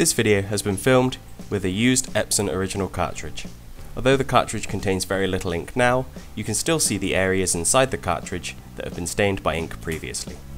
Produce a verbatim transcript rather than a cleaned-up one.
This video has been filmed with a used Epson original cartridge. Although the cartridge contains very little ink now, you can still see the areas inside the cartridge that have been stained by ink previously.